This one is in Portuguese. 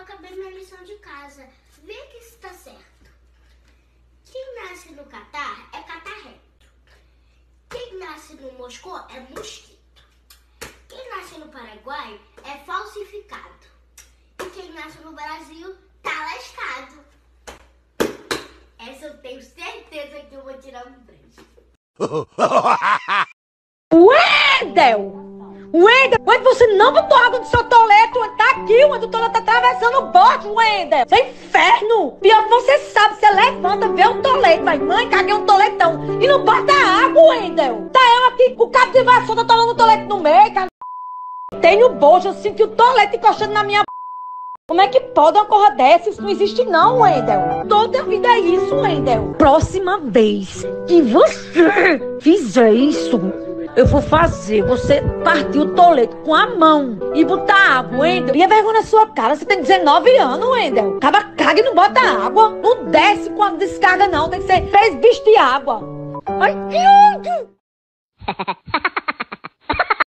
acabei minha lição de casa. Vê que isso tá certo. Quem nasce no Catar é catarrento. Quem nasce no Moscou é mosquito. Quem nasce no Paraguai é falsificado. E quem nasce no Brasil tá lascado. Essa eu tenho certeza que eu vou tirar um 3. Wendel! Wendel, você não botou água no seu tolete, tá aqui, o tolete tá atravessando o bote, Wendel! Isso é inferno! Pior que você sabe, você levanta, vê o tolete, vai, mãe, caguei um toletão, e não bota água, Wendel! Tá eu aqui com o cabo de vassoura, tolando o tolete no meio, cara. Tenho bojo, eu sinto o tolete encostando na minha. Como é que pode uma coisa dessa? Isso não existe não, Wendel. Toda vida é isso, Wendel. Próxima vez que você fizer isso, eu vou fazer você partir o tolete com a mão e botar água, Wendel. E a vergonha na sua cara, você tem 19 anos, Wendel. Acaba caga e não bota água. Não desce quando descarga não, tem que ser 3 bichos de água. Ai, que ódio!